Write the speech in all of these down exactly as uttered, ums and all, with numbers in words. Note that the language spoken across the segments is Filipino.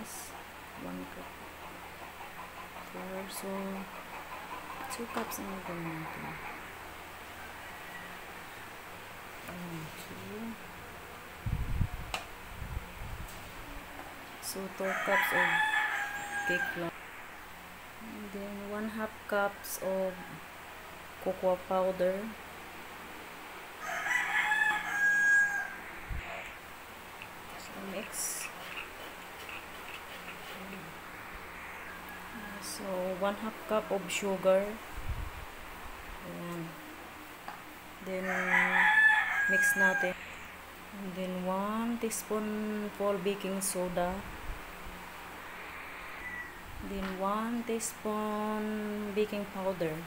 guys. one cup. Flour. So, two cups ang gagawin natin. one, two. So, two cups of cake flour. And then, one half cups of cocoa powder. So, mix. So, one half cup of sugar. Ayan. Then, mix natin. And then, one teaspoon for baking soda. Then, one teaspoon baking powder.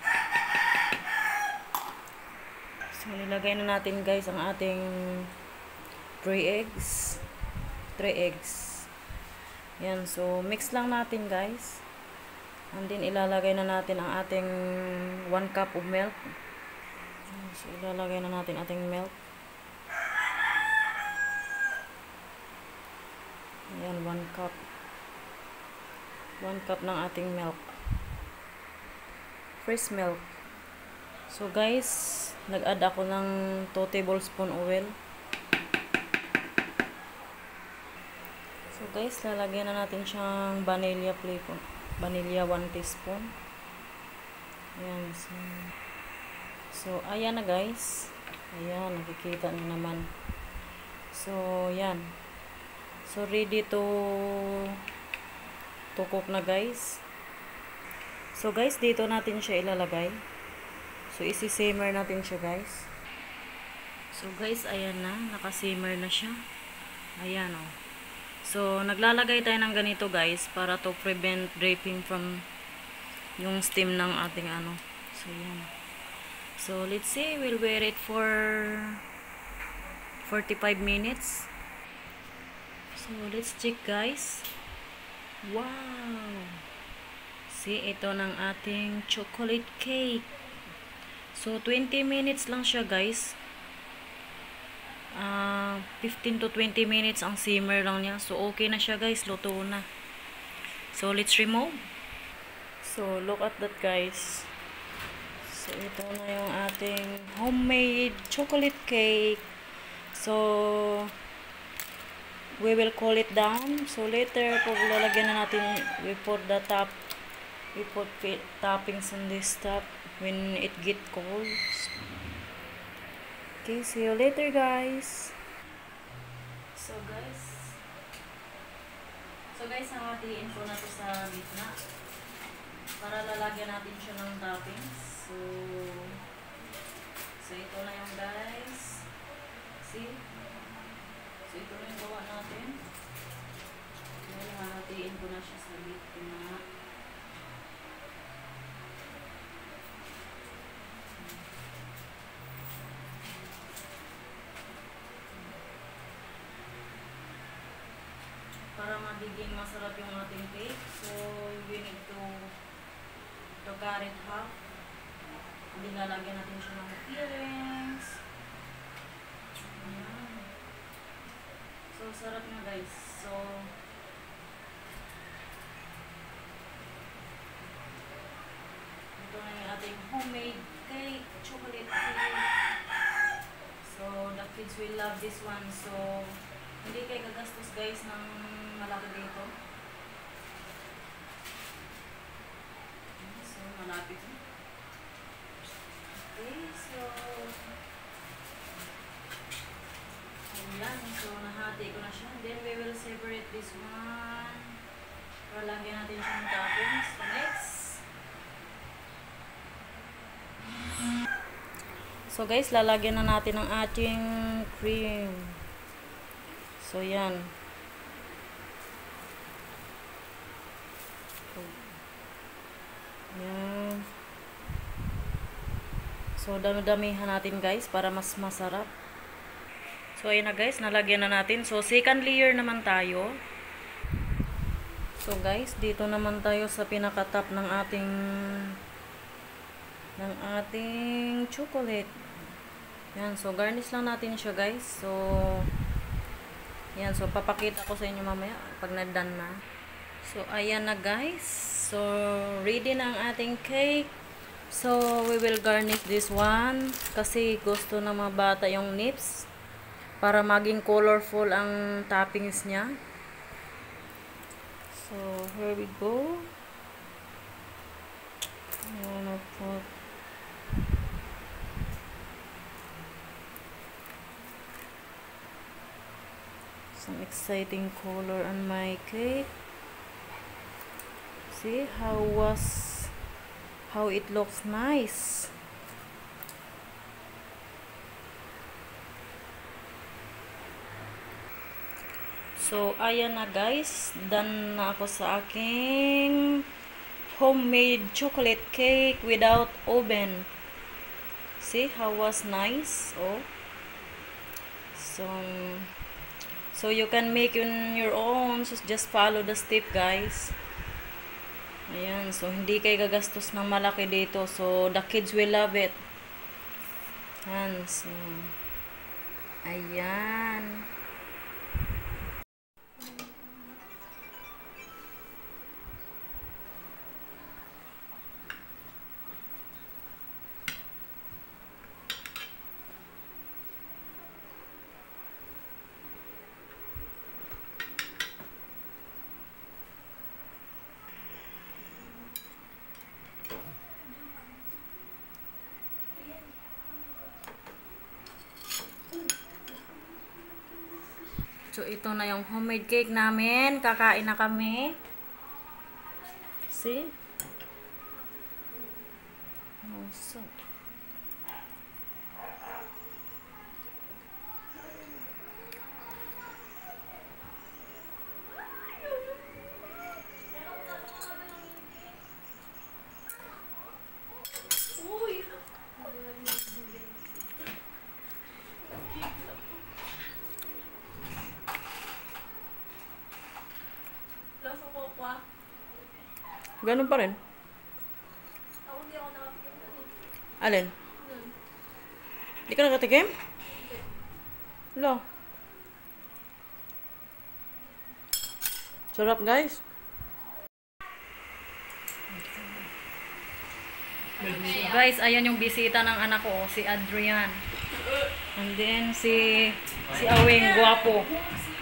So, nilagay na natin guys ang ating three eggs. three eggs. Yan. So, mix lang natin guys. And then, ilalagay na natin ang ating one cup of milk. So, ilalagay na natin ating milk. Ayan, one cup. one cup ng ating milk. Fresh milk. So, guys, nag-add ako ng two tablespoon oil. So, guys, lalagyan na natin siyang vanilla flavor. Vanilla one teaspoon. Ayan. So, so, ayan na guys. Ayan, nakikita nyo naman. So, yan. So, ready to to cook na guys. So, guys, dito natin siya ilalagay. So, isi-simmer natin siya guys. So, guys, ayan na. Naka-simmer na siya. Ayan o. Oh. So, naglalagay tayo ng ganito guys para to prevent dripping from yung steam ng ating ano. So, yan. So, let's see. We'll wear it for forty-five minutes. So, let's check guys. Wow! See, ito ng ating chocolate cake. So, twenty minutes lang siya guys. Uh, fifteen to twenty minutes ang simmer lang niya. So, okay na siya guys. Luto na. So, let's remove. So, look at that guys. So, ito na yung ating homemade chocolate cake. So, we will cool it down. So, later, pag lalagyan na natin, we put the top, we put toppings on this top when it get cold. Okay, see you later guys. So guys, so guys, hahatiin po natin sa gitna para lalagyan natin siya ng toppings. So, so ito na yung guys. See? So ito na yung gawa natin. Dahil hahatiin ko na siya sa gitna. Para magiging masarap yung ating cake. So, we need to to cut it half. Hindi lalagyan natin siya ng earrings. Ayan. So, sarap na guys. So, ito na yung ating homemade cake, chocolate cake. So, the kids will love this one. So, hindi kayo gagastos guys ng malaki dito. So, malapit. Okay, so ayan. So, nahati ko na siya. Then, we will separate this one. Para lagyan natin siyang toppings. So, next. So, guys, lalagyan na natin ang ating cream. So, yan. Yan. So, dami-damihan natin guys para mas masarap. So, ayan na guys. Nalagyan na natin. So, second layer naman tayo. So, guys, dito naman tayo sa pinaka-top ng ating ng ating chocolate. Yan. So, garnish lang natin siya guys. So, Yan, so papakita ko sa inyo mamaya pag na-done na. So, ayan na guys. So, ready na ang ating cake. So, we will garnish this one kasi gusto ng mga bata yung nips para maging colorful ang toppings niya. So, here we go. I wanna put some exciting color on my cake. See how was how it looks nice. So, ayan na guys. Done na ako sa aking homemade chocolate cake without oven. See how was nice? Oh. So, so you can make on your own. So, just follow the step guys. Ayan. So, hindi kayo gagastos ng malaki dito. So, the kids will love it. Ayan. So, ayan. So, ito na yung homemade cake namin. Kakain na kami. See? Awesome. Ganun pa rin. Ako hindi ako nakatikim na eh. Alin? Yun. Hindi ka nakatikim? Hello. Sarap guys. So guys, ayan yung bisita ng anak ko, si Adrian. And then si si Aweng, guwapo.